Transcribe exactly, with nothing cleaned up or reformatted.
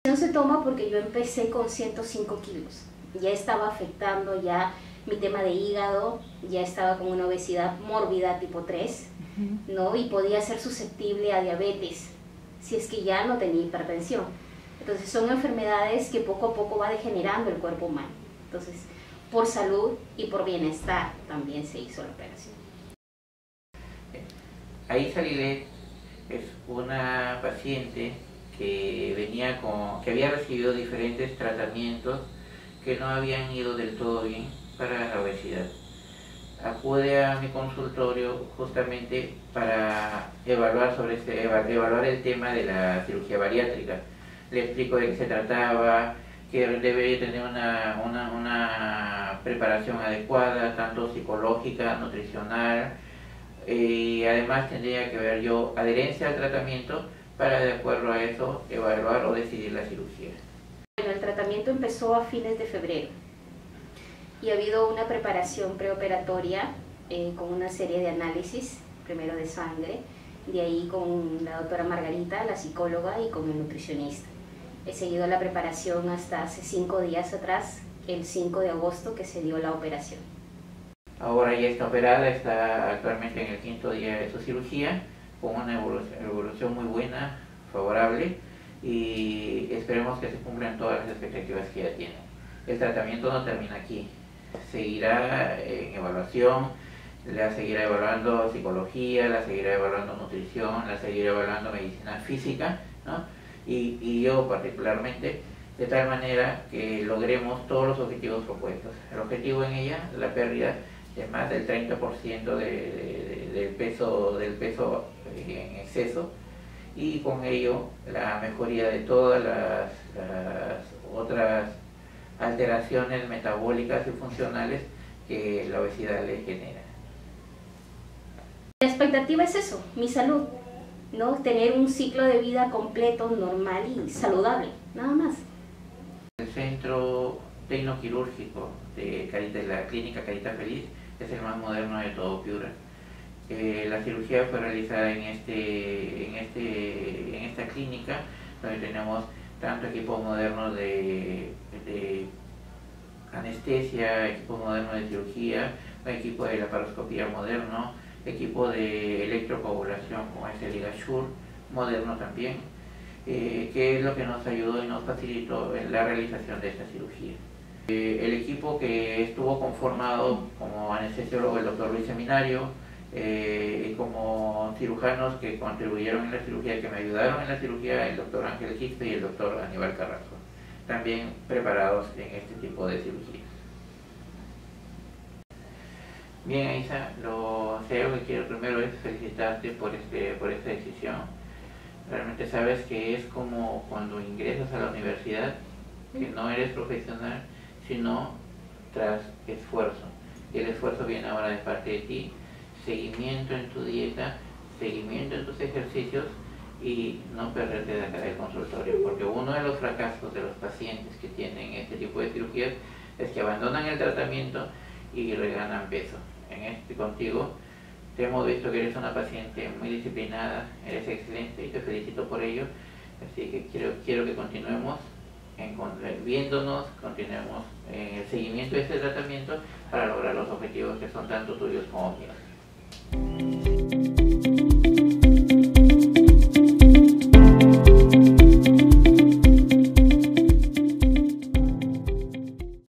No se toma porque yo empecé con ciento cinco kilos, ya estaba afectando ya mi tema de hígado, ya estaba con una obesidad mórbida tipo tres, uh-huh. ¿no? Y podía ser susceptible a diabetes si es que ya no tenía hipertensión. Entonces son enfermedades que poco a poco va degenerando el cuerpo humano. Entonces, por salud y por bienestar también se hizo la operación. Aisa Lilet es una paciente que venía con, que había recibido diferentes tratamientos que no habían ido del todo bien para la obesidad. Acude a mi consultorio justamente para evaluar sobre este, evaluar el tema de la cirugía bariátrica. Le explico de qué se trataba, que debería tener una, una, una preparación adecuada, tanto psicológica, nutricional, y además tendría que ver yo adherencia al tratamiento para, de acuerdo a eso, evaluar o decidir la cirugía. Bueno, el tratamiento empezó a fines de febrero y ha habido una preparación preoperatoria eh, con una serie de análisis, primero de sangre, de ahí con la doctora Margarita, la psicóloga, y con el nutricionista. He seguido la preparación hasta hace cinco días atrás, el cinco de agosto, que se dio la operación. Ahora ya está operada, está actualmente en el quinto día de su cirugía, con una evolución, evolución muy buena, favorable, y esperemos que se cumplan todas las expectativas que ella tiene. El tratamiento no termina aquí, seguirá en evaluación, la seguirá evaluando psicología, la seguirá evaluando nutrición, la seguirá evaluando medicina física, ¿no? y, y yo particularmente, de tal manera que logremos todos los objetivos propuestos. El objetivo en ella, la pérdida de más del treinta por ciento de, de, de, del peso, del peso en exceso, y con ello la mejoría de todas las, las otras alteraciones metabólicas y funcionales que la obesidad le genera. La expectativa es eso, mi salud, ¿no? Tener un ciclo de vida completo, normal y saludable, nada más. El centro tecnoquirúrgico de, Carita, de la clínica Carita Feliz es el más moderno de todo Piura. Eh, la cirugía fue realizada en, este, en, este, en esta clínica, donde tenemos tanto equipos modernos de, de anestesia, equipo moderno de cirugía, equipo de laparoscopía moderno, equipo de electrocoagulación como es el Ligashur, moderno también, eh, que es lo que nos ayudó y nos facilitó en la realización de esta cirugía. Eh, el equipo que estuvo conformado como anestesiólogo el doctor Luis Seminario, eh, y como cirujanos que contribuyeron en la cirugía, que me ayudaron en la cirugía, el doctor Ángel Quispe y el doctor Aníbal Carrasco, también preparados en este tipo de cirugías. Bien, Aisa, lo, lo que quiero primero es felicitarte por, este, por esta decisión. Realmente sabes que es como cuando ingresas a la universidad, que no eres profesional, sino tras esfuerzo. Y el esfuerzo viene ahora de parte de ti, seguimiento en tu dieta, seguimiento en tus ejercicios y no perderte de acá del consultorio, porque uno de los fracasos de los pacientes que tienen este tipo de cirugías es que abandonan el tratamiento y reganan peso. En este contigo te hemos visto que eres una paciente muy disciplinada, eres excelente y te felicito por ello, así que quiero, quiero que continuemos en, viéndonos, continuemos en el seguimiento de este tratamiento para lograr los objetivos que son tanto tuyos como míos.